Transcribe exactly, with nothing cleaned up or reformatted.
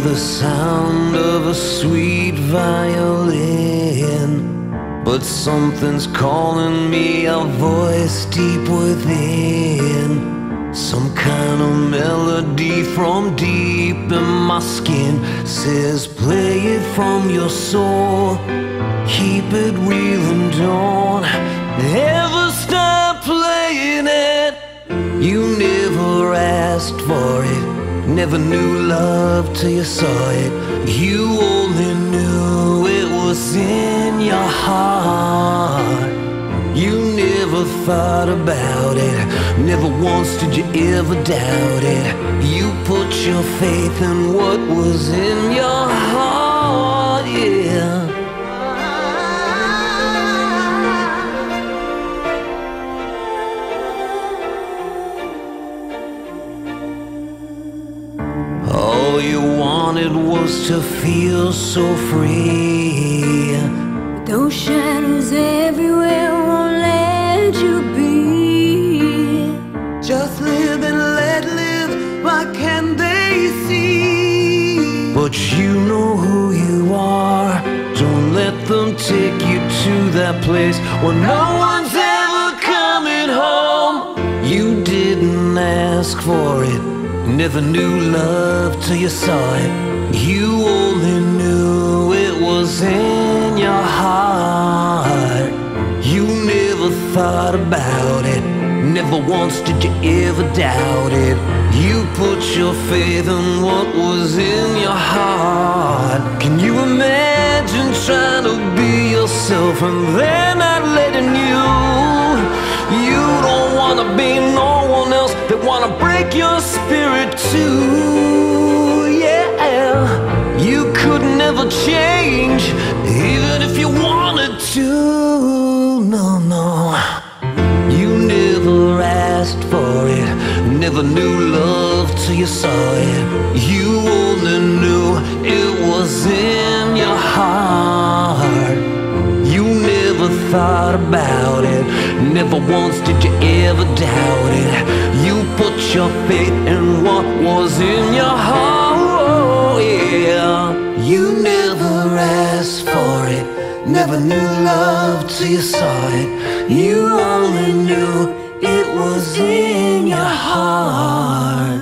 the sound of a sweet violin, but something's calling me, a voice deep within. Some kind of melody from deep in my skin says, play it from your soul, keep it real and don't ever stop playing it. You never asked for it, never knew love till you saw it. You only knew it was in your heart. You never thought about it, never once did you ever doubt it. You put your faith in what was in your heart, yeah. All you wanted was to feel so free. Those shadows everywhere won't let you be. Just live and let live, why can't they see? But you know who you are, don't let them take you to that place where no one's ever coming home. You didn't ask for it, never knew love till you saw it. You only knew it was in your heart. You never thought about it, never once did you ever doubt it. You put your faith in what was in your heart. Can you imagine trying to be yourself and they're not letting you? You don't want to be no one else, they want to break your spirit too, yeah. You could never change, even if you wanted to, no, no. You never asked for it, never knew love till you saw it. You only knew it was in your heart. You never thought about it, never once did you ever doubt it. You put your faith in what was in your heart, yeah. You never asked for it, never knew love till you saw it. You only knew it was in your heart.